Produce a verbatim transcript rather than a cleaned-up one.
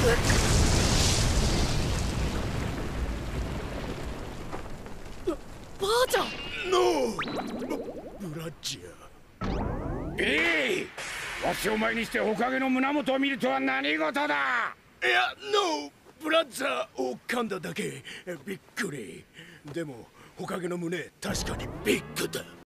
ばあちゃん。 ノー、ブラッジャー。 ええ、わしを前にしておかげの胸元を見るとは何事だ。 いや、ノー、ブラッザーを噛んだだけ。びっくり。でもほかげの胸確かにビッグだ。